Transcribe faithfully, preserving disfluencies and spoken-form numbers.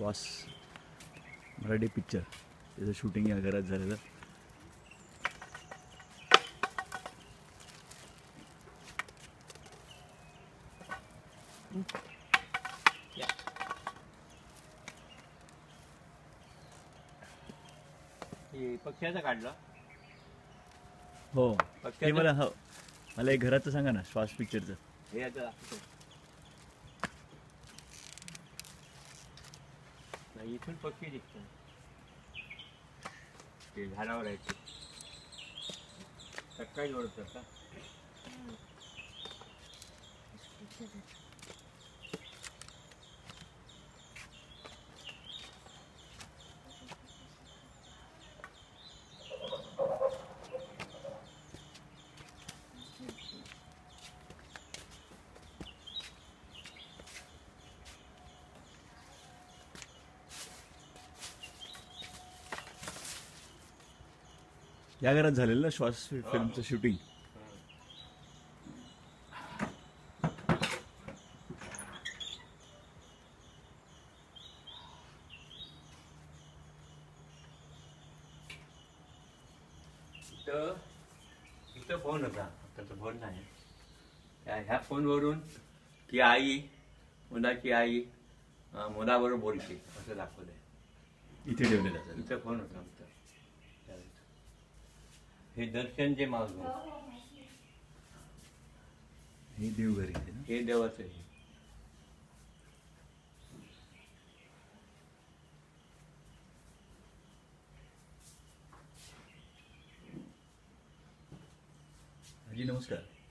श्वास मराठी पिक्चर त्याचं शूटिंग या घरात झालेलं. पक्ष्याचं काढलं हो ते मला हो मला एक घराचं सांगा ना श्वास पिक्चरचं. हे आता दाखवतो. नाही इथून पक्षी दिसतात ते झाडावर आहे ते सकाळी ओळखतात का. या घरात झालेलं ना श्वास फिल्मचं शूटिंग. इथं इथं फोन होता त्याचा फोन नाही. ह्या फोनवरून की आई मुलाची आई मुलाबरोबर बोलते असं दाखवलंय. इथे ठेवलेला इथं फोन होता आमचा. हे दर्शन जे मागव हे देवघरी हे देवाचं आहे. आजी नमस्कार.